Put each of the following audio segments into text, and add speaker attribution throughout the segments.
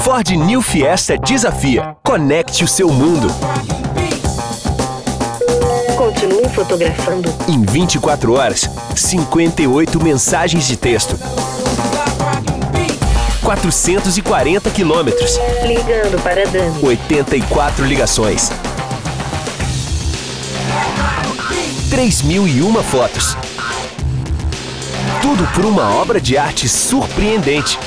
Speaker 1: Ford New Fiesta desafia. Conecte o seu mundo.
Speaker 2: Continue fotografando.
Speaker 1: Em 24 horas, 58 mensagens de texto. 440 quilômetros.
Speaker 2: Ligando para Dani.
Speaker 1: 84 ligações. 3.001 fotos. Tudo por uma obra de arte surpreendente.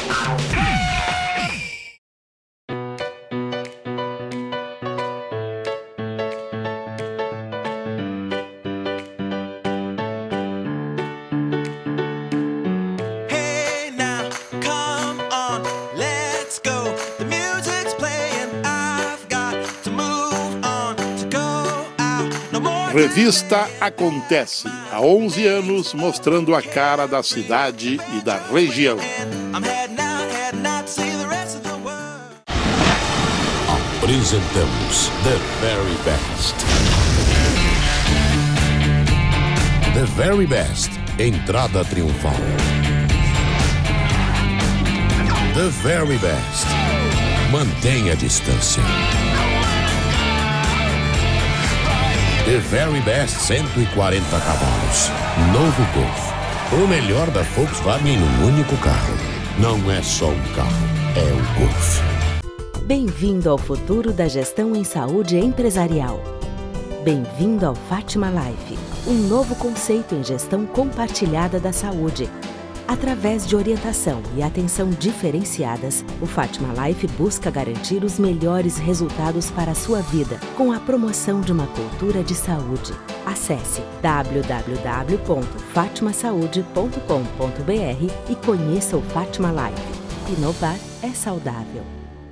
Speaker 3: Revista Acontece, há 11 anos, mostrando a cara da cidade e da região.
Speaker 4: Apresentamos The Very Best. The Very Best, entrada triunfal. The Very Best, mantenha a distância. The Very Best 140 cavalos. Novo Golf. O melhor da Volkswagen num único carro. Não é só um carro, é o Golf.
Speaker 5: Bem-vindo ao futuro da gestão em saúde empresarial. Bem-vindo ao Fátima Life, um novo conceito em gestão compartilhada da saúde. Através de orientação e atenção diferenciadas, o Fátima Life busca garantir os melhores resultados para a sua vida, com a promoção de uma cultura de saúde. Acesse www.fatimasaude.com.br e conheça o Fátima Life. Inovar é saudável.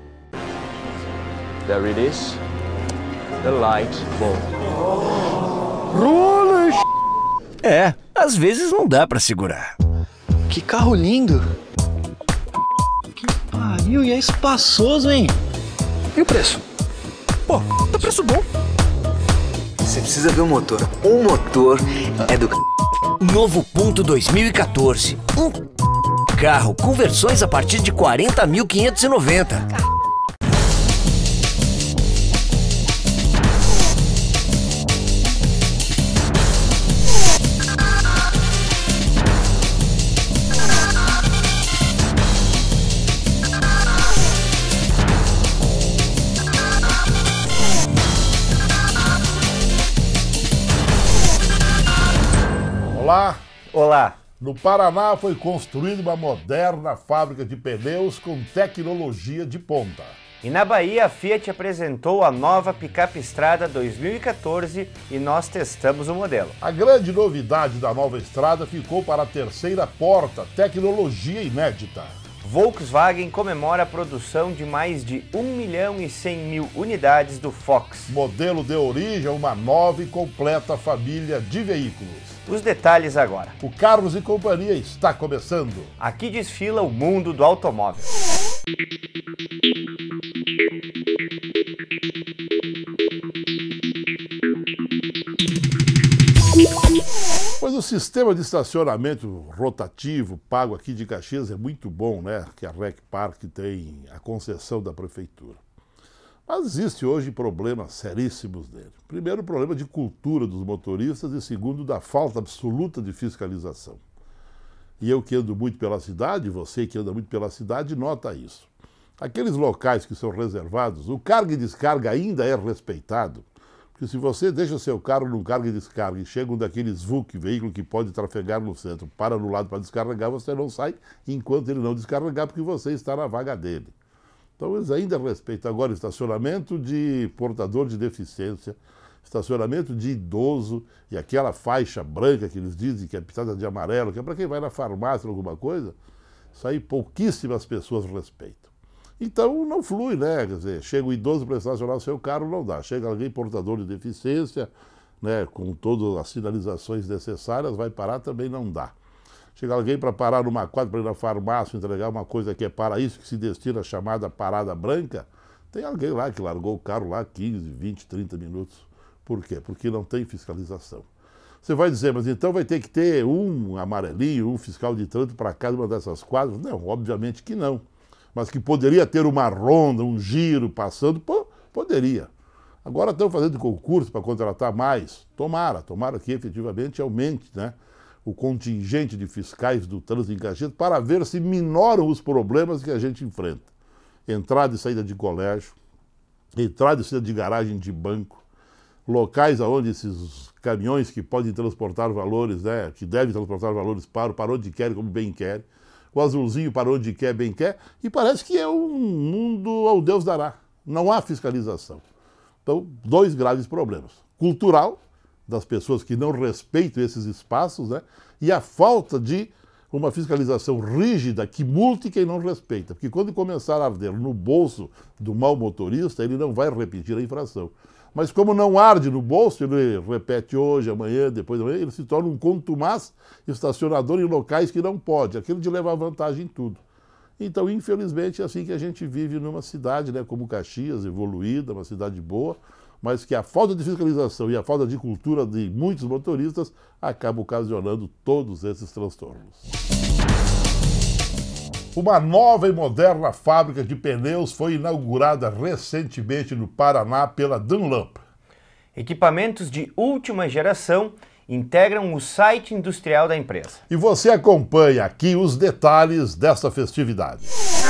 Speaker 6: There it is. The light bulb.
Speaker 7: Rola! É, às vezes não dá pra segurar.
Speaker 8: Que carro lindo! Que pariu, e é espaçoso, hein?
Speaker 7: E o preço? Pô, tá preço bom.
Speaker 9: Você precisa ver o motor. O motor é do...
Speaker 7: Novo Punto 2014. Um carro com versões a partir de 40.590.
Speaker 3: Olá!
Speaker 10: Olá!
Speaker 3: No Paraná foi construída uma moderna fábrica de pneus com tecnologia de ponta.
Speaker 10: E na Bahia, a Fiat apresentou a nova picape Strada 2014 e nós testamos o modelo.
Speaker 3: A grande novidade da nova Strada ficou para a terceira porta, tecnologia inédita.
Speaker 10: Volkswagen comemora a produção de mais de 1.100.000 unidades do Fox.
Speaker 3: Modelo deu origem a uma nova e completa família de veículos.
Speaker 10: Os detalhes agora.
Speaker 3: O Carlos e Companhia está começando.
Speaker 10: Aqui desfila o mundo do automóvel.
Speaker 3: Pois o sistema de estacionamento rotativo pago aqui de Caxias é muito bom, né? Que a Rec Park tem a concessão da prefeitura. Mas existe hoje problemas seríssimos nele. Primeiro, o problema de cultura dos motoristas e segundo, da falta absoluta de fiscalização. E eu que ando muito pela cidade, você que anda muito pela cidade, nota isso. Aqueles locais que são reservados, o carga e descarga ainda é respeitado. Porque se você deixa seu carro num carga e descarga e chega um daqueles VUC, veículo que pode trafegar no centro, para no lado para descarregar, você não sai enquanto ele não descarregar, porque você está na vaga dele. Então eles ainda respeitam agora estacionamento de portador de deficiência, estacionamento de idoso e aquela faixa branca que eles dizem que é pintada de amarelo, que é para quem vai na farmácia ou alguma coisa, isso aí pouquíssimas pessoas respeitam. Então não flui, né? Quer dizer, chega o idoso para estacionar o seu carro, não dá. Chega alguém portador de deficiência, né, com todas as sinalizações necessárias, vai parar, também não dá. Chega alguém para parar numa quadra, para ir na farmácia, entregar uma coisa que é para isso, que se destina a chamada parada branca, tem alguém lá que largou o carro lá 15, 20, 30 minutos. Por quê? Porque não tem fiscalização. Você vai dizer, mas então vai ter que ter um amarelinho, um fiscal de trânsito para cada uma dessas quadras? Não, obviamente que não. mas que poderia ter uma ronda, um giro passando, poderia. Agora estão fazendo concurso para contratar mais. Tomara que efetivamente aumente, né, o contingente de fiscais do trânsito em Caxias para ver se minoram os problemas que a gente enfrenta. Entrada e saída de colégio, entrada e saída de garagem de banco, locais onde esses caminhões que podem transportar valores, né, que devem transportar valores para onde querem, como bem querem, o azulzinho para onde quer, bem quer, e parece que é um mundo ao Deus dará. Não há fiscalização. Então, 2 graves problemas. Cultural, das pessoas que não respeitam esses espaços, né, e a falta de uma fiscalização rígida que multe quem não respeita. Porque quando começar a arder no bolso do mau motorista, ele não vai repetir a infração. Mas como não arde no bolso, ele repete hoje, amanhã, depois de amanhã, ele se torna um contumaz estacionador em locais que não pode, aquele de levar vantagem em tudo. Então, infelizmente, é assim que a gente vive numa cidade, né, como Caxias, evoluída, uma cidade boa, mas que a falta de fiscalização e a falta de cultura de muitos motoristas acaba ocasionando todos esses transtornos. Uma nova e moderna fábrica de pneus foi inaugurada recentemente no Paraná pela Dunlop.
Speaker 10: Equipamentos de última geração integram o site industrial da empresa.
Speaker 3: E você acompanha aqui os detalhes desta festividade.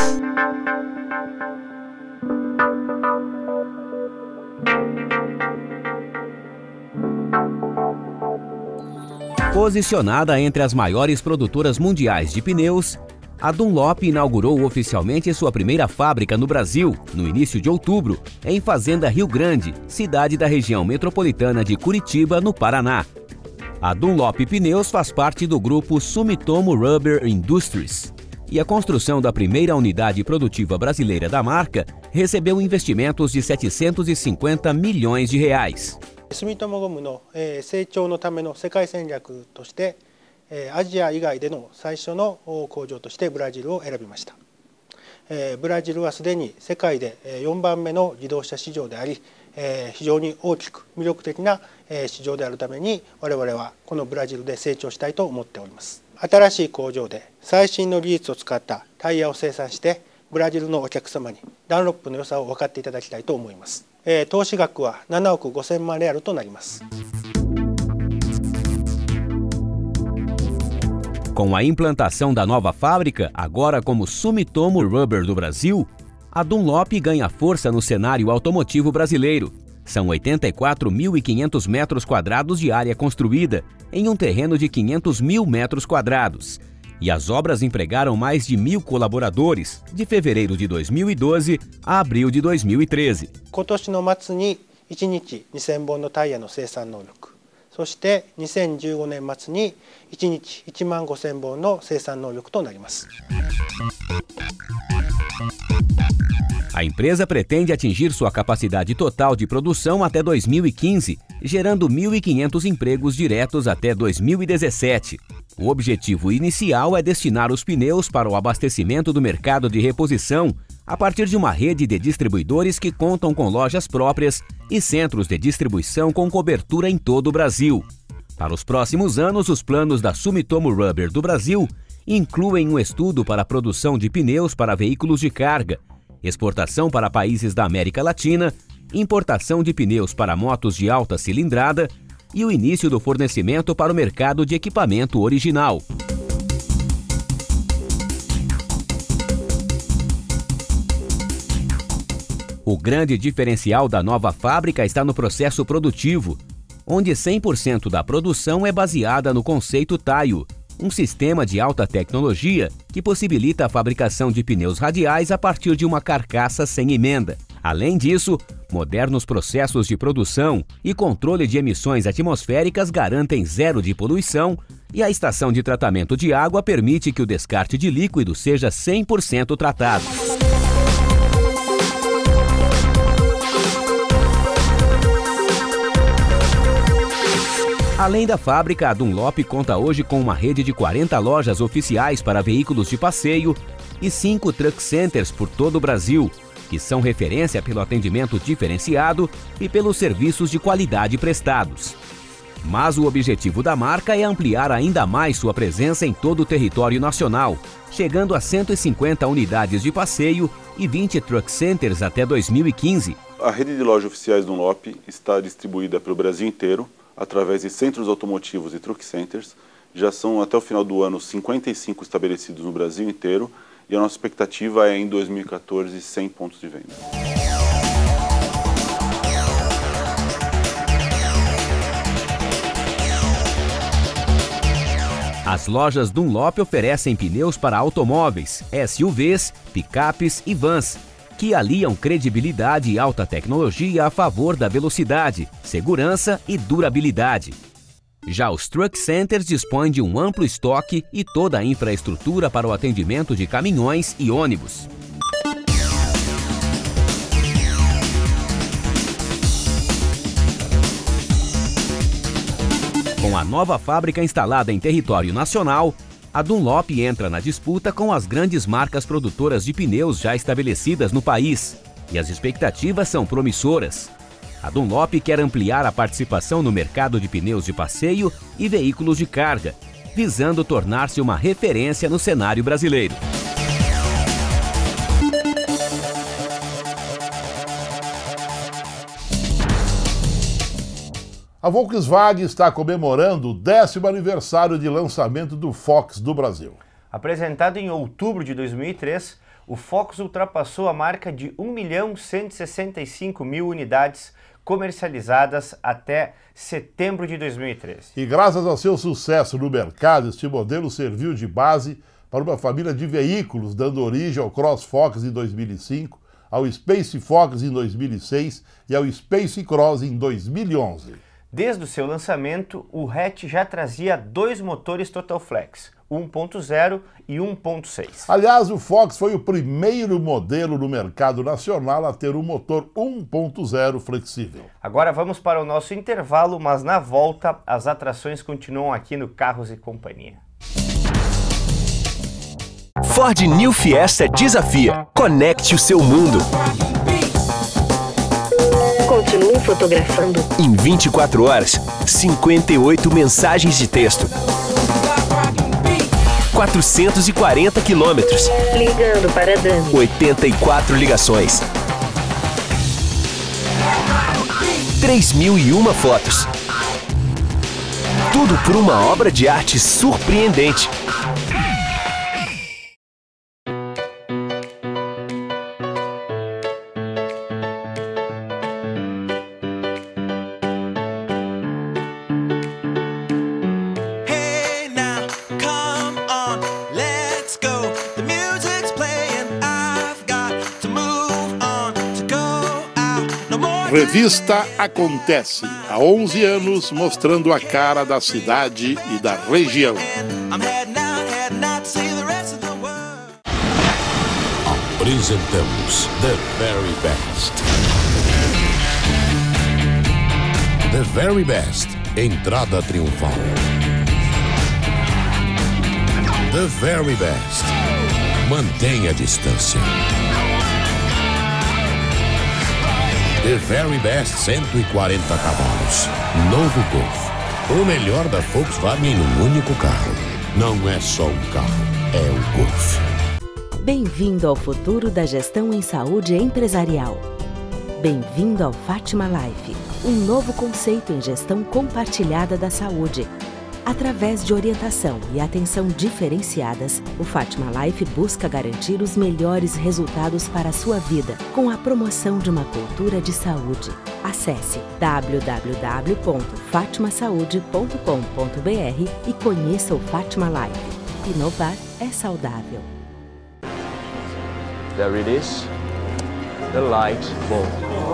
Speaker 11: Posicionada entre as maiores produtoras mundiais de pneus, a Dunlop inaugurou oficialmente sua primeira fábrica no Brasil, no início de outubro, em Fazenda Rio Grande, cidade da região metropolitana de Curitiba, no Paraná. A Dunlop Pneus faz parte do grupo Sumitomo Rubber Industries, e a construção da primeira unidade produtiva brasileira da marca recebeu investimentos de 750 milhões de reais.
Speaker 12: 住友ゴムの成長のための世界戦略としてアジア以外での最初の工場としてブラジルを選びました。ブラジルはすでに世界で4番目の自動車市場であり、非常に大きく魅力的な市場であるために我々はこのブラジルで成長したいと思っております。新しい工場で最新の技術を使ったタイヤを生産してブラジルのお客様にダンロップの良さを分かっていただきたいと思います。投資額は7億5000万レアルとなります。
Speaker 11: Com a implantação da nova fábrica, agora como Sumitomo Rubber do Brasil, a Dunlop ganha força no cenário automotivo brasileiro. São 84.500 metros quadrados de área construída, em um terreno de 500 mil metros quadrados. E as obras empregaram mais de 1.000 colaboradores, de fevereiro de 2012 a abril de 2013.
Speaker 12: 今年の末に1日2000本のタイヤの生産能力、そして2015年末に1日1万5000本の生産能力となります。
Speaker 11: A empresa pretende atingir sua capacidade total de produção até 2015, gerando 1.500 empregos diretos até 2017. O objetivo inicial é destinar os pneus para o abastecimento do mercado de reposição a partir de uma rede de distribuidores que contam com lojas próprias e centros de distribuição com cobertura em todo o Brasil. Para os próximos anos, os planos da Sumitomo Rubber do Brasil incluem um estudo para a produção de pneus para veículos de carga, exportação para países da América Latina, importação de pneus para motos de alta cilindrada e o início do fornecimento para o mercado de equipamento original. O grande diferencial da nova fábrica está no processo produtivo, onde 100% da produção é baseada no conceito Taiyo, um sistema de alta tecnologia que possibilita a fabricação de pneus radiais a partir de uma carcaça sem emenda. Além disso, modernos processos de produção e controle de emissões atmosféricas garantem zero de poluição e a estação de tratamento de água permite que o descarte de líquido seja 100% tratado. Além da fábrica, a Dunlop conta hoje com uma rede de 40 lojas oficiais para veículos de passeio e 5 truck centers por todo o Brasil, que são referência pelo atendimento diferenciado e pelos serviços de qualidade prestados. Mas o objetivo da marca é ampliar ainda mais sua presença em todo o território nacional, chegando a 150 unidades de passeio e 20 truck centers até 2015.
Speaker 13: A rede de lojas oficiais Dunlop está distribuída pelo Brasil inteiro, através de centros automotivos e truck centers. Já são, até o final do ano, 55 estabelecidos no Brasil inteiro, e a nossa expectativa é, em 2014, 100 pontos de venda.
Speaker 11: As lojas Dunlop oferecem pneus para automóveis, SUVs, picapes e vans, que aliam credibilidade e alta tecnologia a favor da velocidade, segurança e durabilidade. Já os Truck Centers dispõem de um amplo estoque e toda a infraestrutura para o atendimento de caminhões e ônibus. Com a nova fábrica instalada em território nacional, a Dunlop entra na disputa com as grandes marcas produtoras de pneus já estabelecidas no país, e as expectativas são promissoras. A Dunlop quer ampliar a participação no mercado de pneus de passeio e veículos de carga, visando tornar-se uma referência no cenário brasileiro.
Speaker 3: A Volkswagen está comemorando o 10º aniversário de lançamento do Fox do Brasil.
Speaker 10: Apresentado em outubro de 2003, o Fox ultrapassou a marca de 1.165.000 unidades comercializadas até setembro de 2013.
Speaker 3: E graças ao seu sucesso no mercado, este modelo serviu de base para uma família de veículos, dando origem ao Cross Fox em 2005, ao Space Fox em 2006 e ao Space Cross em 2011.
Speaker 10: Desde o seu lançamento, o hatch já trazia 2 motores Total Flex, 1.0 e 1.6.
Speaker 3: Aliás, o Fox foi o primeiro modelo no mercado nacional a ter um motor 1.0 flexível.
Speaker 10: Agora vamos para o nosso intervalo, mas na volta as atrações continuam aqui no Carros e Companhia.
Speaker 1: Ford New Fiesta desafia. Conecte o seu mundo.
Speaker 2: Continue fotografando.
Speaker 1: Em 24 horas, 58 mensagens de texto. 440 quilômetros.
Speaker 2: Ligando para Dani.
Speaker 1: 84 ligações. 3.001 fotos. Tudo por uma obra de arte surpreendente.
Speaker 3: Revista Acontece, há 11 anos mostrando a cara da cidade e da região.
Speaker 4: Apresentamos The Very Best. The Very Best, entrada triunfal. The Very Best, mantenha a distância. The Very Best 140 cavalos. Novo Golf. O melhor da Volkswagen num único carro. Não é só um carro, é o Golf.
Speaker 5: Bem-vindo ao futuro da gestão em saúde empresarial. Bem-vindo ao Fátima Life, um novo conceito em gestão compartilhada da saúde. Através de orientação e atenção diferenciadas, o Fátima Life busca garantir os melhores resultados para a sua vida, com a promoção de uma cultura de saúde. Acesse www.fatimasaude.com.br e conheça o Fátima Life. Inovar é saudável.
Speaker 6: There it is. The light bulb.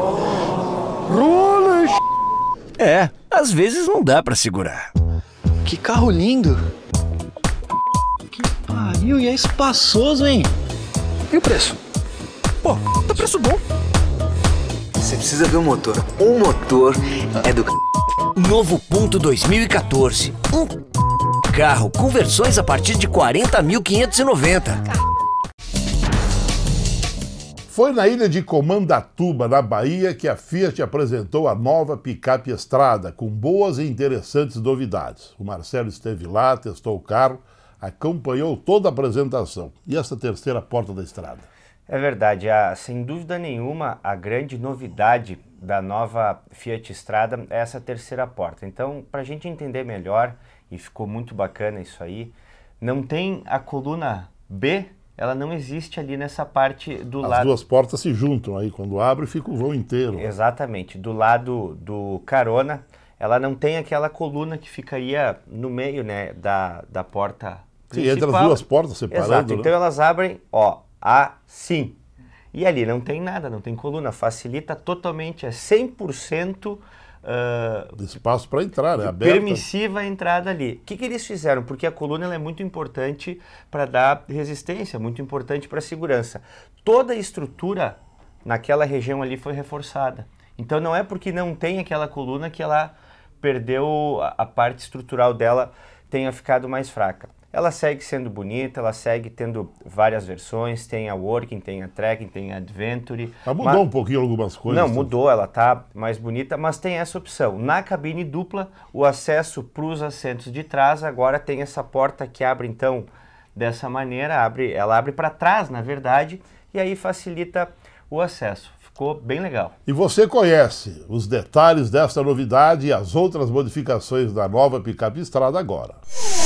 Speaker 7: Rola! É, às vezes não dá pra segurar.
Speaker 8: Que carro lindo! Que pariu, e é espaçoso, hein? E o preço? Pô, tá preço bom.
Speaker 9: Você precisa ver o motor. O motor é do...
Speaker 7: Novo Punto 2014. Um carro com versões a partir de 40.590.
Speaker 3: Foi na ilha de Comandatuba, na Bahia, que a Fiat apresentou a nova picape Estrada, com boas e interessantes novidades. O Marcelo esteve lá, testou o carro, acompanhou toda a apresentação. E essa terceira porta da Estrada?
Speaker 10: É verdade, sem dúvida nenhuma, a grande novidade da nova Fiat Estrada é essa terceira porta. Então, para a gente entender melhor, e ficou muito bacana isso aí, não tem a coluna B, ela não existe ali nessa parte do lado...
Speaker 3: As duas portas se juntam aí, quando abre fica o vão inteiro.
Speaker 10: Exatamente, do lado do carona, ela não tem aquela coluna que ficaria no meio, né, da porta principal.
Speaker 3: Sim, entre as duas portas separando.
Speaker 10: Exato,
Speaker 3: né?
Speaker 10: então elas abrem, ó, assim. E ali não tem nada, não tem coluna, facilita totalmente, é 100%
Speaker 3: de espaço para entrar, é aberto.
Speaker 10: Permissiva a entrada ali. O que eles fizeram? Porque a coluna ela é muito importante para dar resistência, muito importante para a segurança. Toda a estrutura naquela região ali foi reforçada. Então não é porque não tem aquela coluna que ela perdeu, a parte estrutural dela tenha ficado mais fraca. Ela segue sendo bonita, ela segue tendo várias versões, tem a Working, tem a Trekking, tem a Adventure.
Speaker 3: Ela mudou um pouquinho algumas coisas.
Speaker 10: Não, mudou, ela tá mais bonita, mas tem essa opção. Na cabine dupla, o acesso para os assentos de trás, agora tem essa porta que abre então dessa maneira, ela abre para trás, na verdade, e aí facilita o acesso. Ficou bem legal.
Speaker 3: E você conhece os detalhes dessa novidade e as outras modificações da nova picape Estrada agora.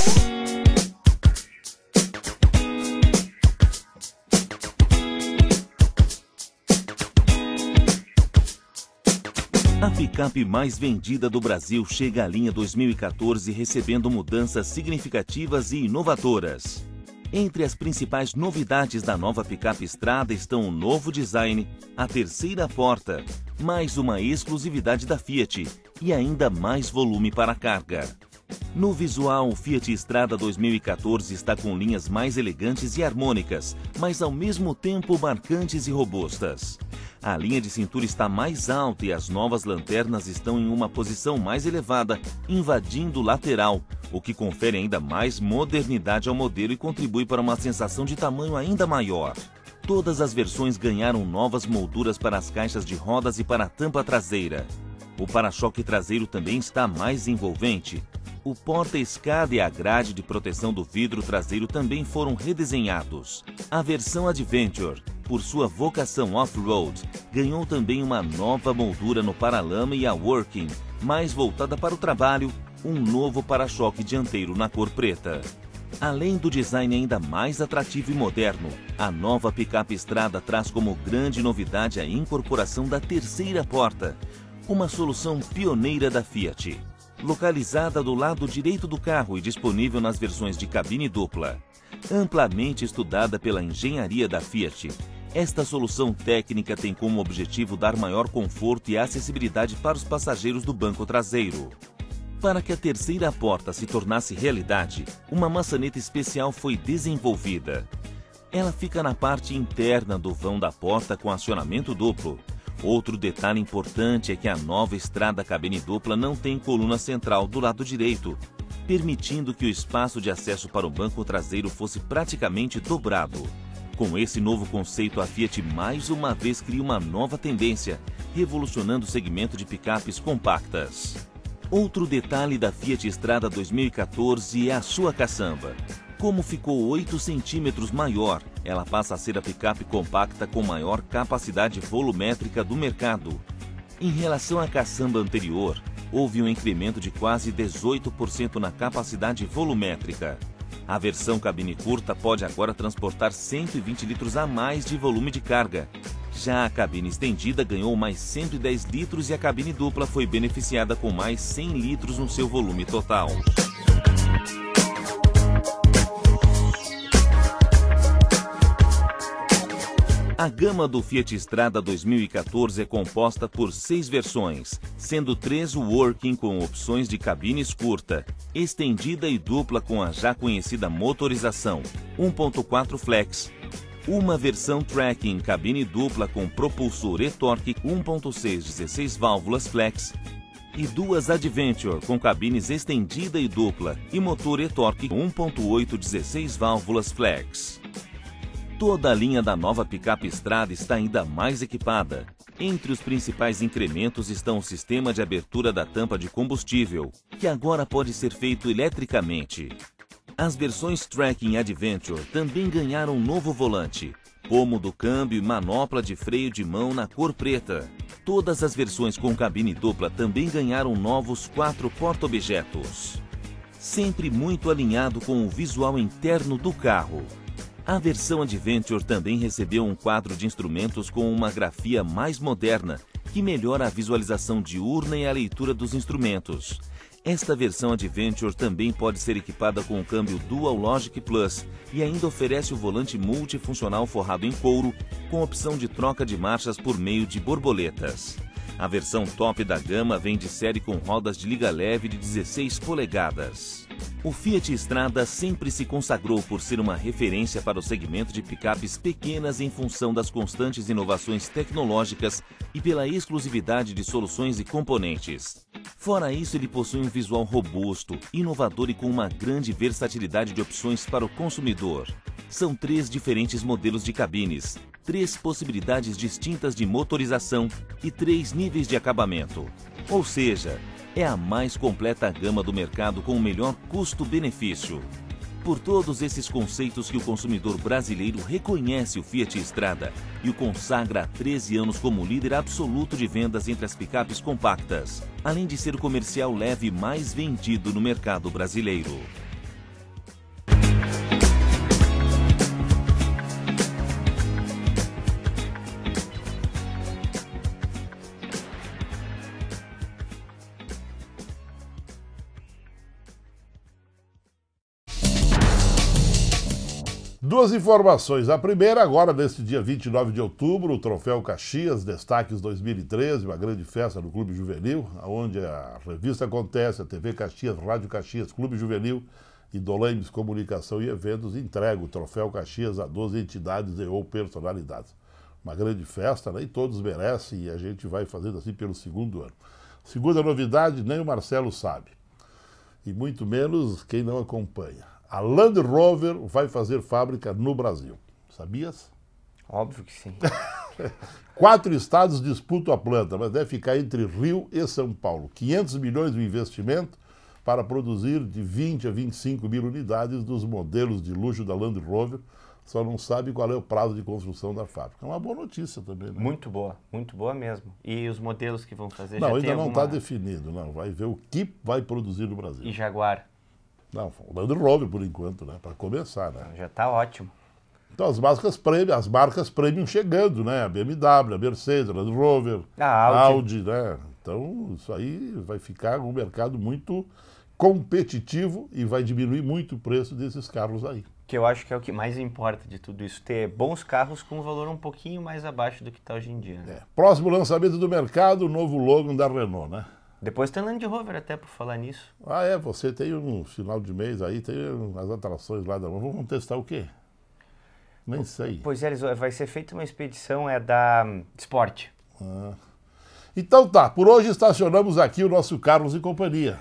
Speaker 14: A picape mais vendida do Brasil chega à linha 2014 recebendo mudanças significativas e inovadoras. Entre as principais novidades da nova picape Estrada estão o novo design, a terceira porta, mais uma exclusividade da Fiat e ainda mais volume para carga. No visual, o Fiat Estrada 2014 está com linhas mais elegantes e harmônicas, mas ao mesmo tempo marcantes e robustas. A linha de cintura está mais alta e as novas lanternas estão em uma posição mais elevada, invadindo o lateral, o que confere ainda mais modernidade ao modelo e contribui para uma sensação de tamanho ainda maior. Todas as versões ganharam novas molduras para as caixas de rodas e para a tampa traseira. O para-choque traseiro também está mais envolvente. O porta-escada e a grade de proteção do vidro traseiro também foram redesenhados. A versão Adventure, por sua vocação off-road, ganhou também uma nova moldura no paralama e a Working, mais voltada para o trabalho, um novo para-choque dianteiro na cor preta. Além do design ainda mais atrativo e moderno, a nova picape Estrada traz como grande novidade a incorporação da terceira porta, uma solução pioneira da Fiat. Localizada do lado direito do carro e disponível nas versões de cabine dupla. Amplamente estudada pela engenharia da Fiat, esta solução técnica tem como objetivo dar maior conforto e acessibilidade para os passageiros do banco traseiro. Para que a terceira porta se tornasse realidade, uma maçaneta especial foi desenvolvida. Ela fica na parte interna do vão da porta com acionamento duplo. Outro detalhe importante é que a nova Estrada cabine dupla não tem coluna central do lado direito, permitindo que o espaço de acesso para o banco traseiro fosse praticamente dobrado. Com esse novo conceito, a Fiat mais uma vez cria uma nova tendência, revolucionando o segmento de picapes compactas. Outro detalhe da Fiat Estrada 2014 é a sua caçamba. Como ficou 8 centímetros maior, ela passa a ser a picape compacta com maior capacidade volumétrica do mercado. Em relação à caçamba anterior, houve um incremento de quase 18% na capacidade volumétrica. A versão cabine curta pode agora transportar 120 litros a mais de volume de carga. Já a cabine estendida ganhou mais 110 litros e a cabine dupla foi beneficiada com mais 100 litros no seu volume total. A gama do Fiat Estrada 2014 é composta por 6 versões, sendo 3 Working com opções de cabines curta, estendida e dupla com a já conhecida motorização 1.4 Flex, uma versão Trekking cabine dupla com propulsor e-torque 1.6 16 válvulas Flex e 2 Adventure com cabines estendida e dupla e motor e-torque 1.8 16 válvulas Flex. Toda a linha da nova picape Strada está ainda mais equipada. Entre os principais incrementos estão o sistema de abertura da tampa de combustível, que agora pode ser feito eletricamente. As versões Tracking e Adventure também ganharam um novo volante, pomo do câmbio e manopla de freio de mão na cor preta. Todas as versões com cabine dupla também ganharam novos 4 porta-objetos. Sempre muito alinhado com o visual interno do carro. A versão Adventure também recebeu um quadro de instrumentos com uma grafia mais moderna, que melhora a visualização diurna e a leitura dos instrumentos. Esta versão Adventure também pode ser equipada com o câmbio Dual Logic Plus e ainda oferece o volante multifuncional forrado em couro, com opção de troca de marchas por meio de borboletas. A versão top da gama vem de série com rodas de liga leve de 16 polegadas. O Fiat Strada sempre se consagrou por ser uma referência para o segmento de picapes pequenas em função das constantes inovações tecnológicas e pela exclusividade de soluções e componentes. Fora isso, ele possui um visual robusto, inovador e com uma grande versatilidade de opções para o consumidor. São 3 diferentes modelos de cabines, 3 possibilidades distintas de motorização e 3 níveis de acabamento. Ou seja, é a mais completa gama do mercado com o melhor custo-benefício. Por todos esses conceitos que o consumidor brasileiro reconhece o Fiat Strada e o consagra há 13 anos como líder absoluto de vendas entre as picapes compactas, além de ser o comercial leve mais vendido no mercado brasileiro.
Speaker 3: Duas informações. A primeira, agora, neste dia 29 de outubro, o Troféu Caxias, Destaques 2013, uma grande festa no Clube Juvenil, onde a revista Acontece, a TV Caxias, Rádio Caxias, Clube Juvenil e Dolames Comunicação e Eventos entregam o Troféu Caxias a 12 entidades e ou personalidades. Uma grande festa, né? E todos merecem, e a gente vai fazendo assim pelo 2º ano. Segunda novidade, nem o Marcelo sabe, e muito menos quem não acompanha. A Land Rover vai fazer fábrica no Brasil. Sabias?
Speaker 10: Óbvio que sim.
Speaker 3: 4 estados disputam a planta, mas deve ficar entre Rio e São Paulo. 500 milhões de investimento para produzir de 20 a 25 mil unidades dos modelos de luxo da Land Rover. Só não sabe qual é o prazo de construção da fábrica. É uma boa notícia também, né?
Speaker 10: Muito boa mesmo. E os modelos que vão fazer?
Speaker 3: Não,
Speaker 10: já
Speaker 3: ainda
Speaker 10: tem
Speaker 3: não está
Speaker 10: alguma...
Speaker 3: definido, não. Vai ver o que vai produzir no Brasil.
Speaker 10: E Jaguar?
Speaker 3: Não, o Land Rover por enquanto, né? Para começar, né?
Speaker 10: Já está ótimo.
Speaker 3: Então as marcas premium chegando, né? A BMW, a Mercedes, a Land Rover, a Audi, né? Então isso aí vai ficar um mercado muito competitivo e vai diminuir muito o preço desses carros aí.
Speaker 10: Que eu acho que é o que mais importa de tudo isso, ter bons carros com um valor um pouquinho mais abaixo do que está hoje em dia. Né?
Speaker 3: Próximo lançamento do mercado, o novo Logan da Renault, né?
Speaker 10: Depois tem Land Rover até por falar nisso.
Speaker 3: Ah, é? Você tem um final de mês aí, tem as atrações lá da... Vamos testar o quê? Nem sei.
Speaker 10: Pois é, vai ser feita uma expedição da Sport.
Speaker 3: Ah. Então tá, por hoje estacionamos aqui o nosso Carlos e Companhia.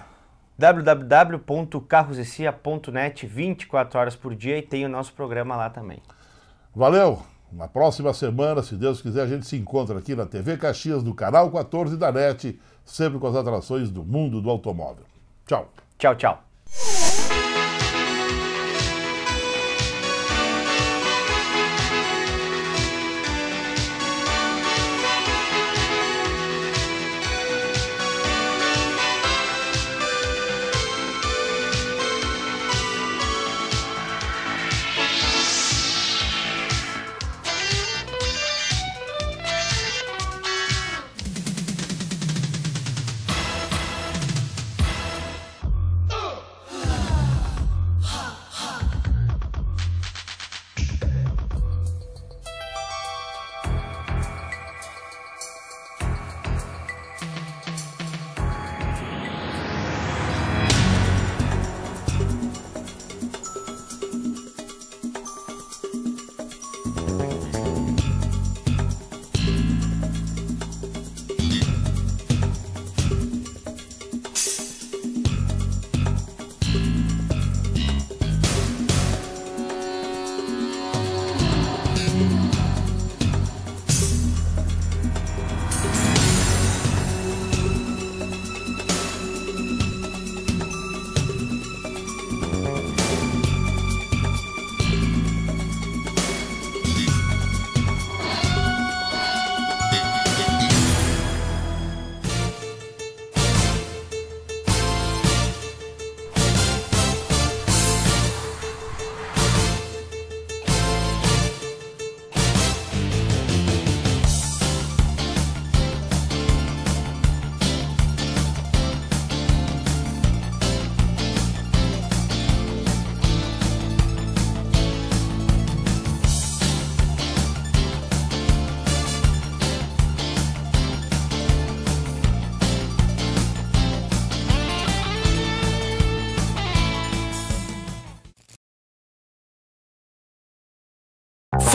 Speaker 10: www.carrosecia.net, 24 horas por dia, e tem o nosso programa lá também.
Speaker 3: Valeu! Na próxima semana, se Deus quiser, a gente se encontra aqui na TV Caxias, do Canal 14 da NET, sempre com as atrações do mundo do automóvel. Tchau.
Speaker 10: Tchau, tchau.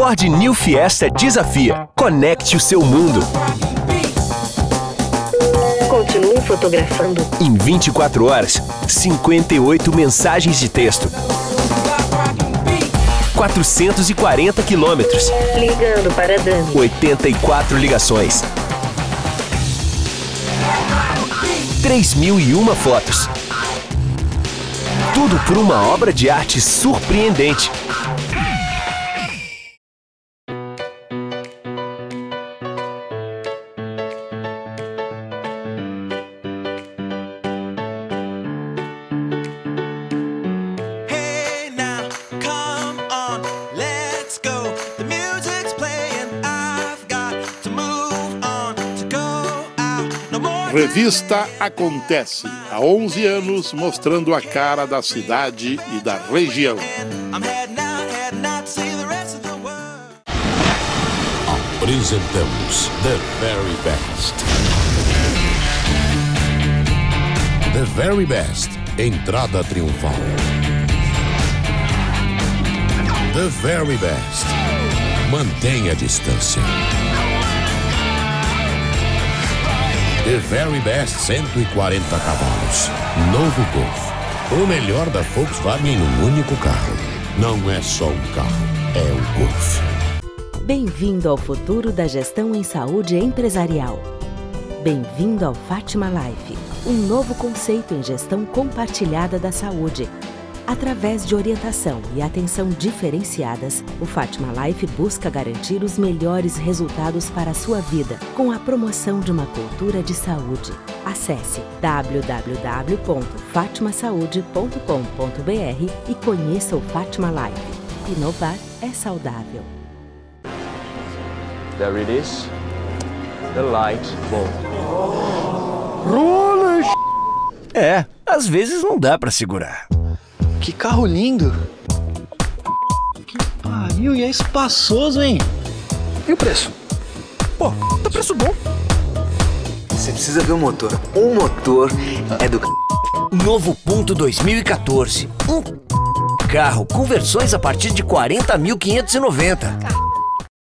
Speaker 1: Ford New Fiesta desafia. Conecte o seu mundo.
Speaker 2: Continue fotografando.
Speaker 1: Em 24 horas, 58 mensagens de texto. 440 quilômetros.
Speaker 2: Ligando para Dani.
Speaker 1: 84 ligações. 3.001 fotos. Tudo por uma obra de arte surpreendente.
Speaker 3: Revista Acontece, há 11 anos mostrando a cara da cidade e da região.
Speaker 4: Apresentamos The Very Best. The Very Best, entrada triunfal. The Very Best, mantenha a distância. The Very Best 140 cavalos. Novo Golf. O melhor da Volkswagen num único carro. Não é só um carro, é o Golf.
Speaker 5: Bem-vindo ao futuro da gestão em saúde empresarial. Bem-vindo ao Fátima Life, um novo conceito em gestão compartilhada da saúde. Através de orientação e atenção diferenciadas, o Fátima Life busca garantir os melhores resultados para a sua vida, com a promoção de uma cultura de saúde. Acesse www.fatimasaude.com.br e conheça o Fátima Life. Inovar é saudável.
Speaker 6: There it is. The light bulb.
Speaker 7: Rola! É, às vezes não dá pra segurar.
Speaker 8: Que carro lindo! Que pariu, e é espaçoso, hein? E o preço? Pô, tá preço bom.
Speaker 9: Você precisa ver o motor. O motor é do...
Speaker 7: Novo Punto 2014. Um carro com versões a partir de 40.590.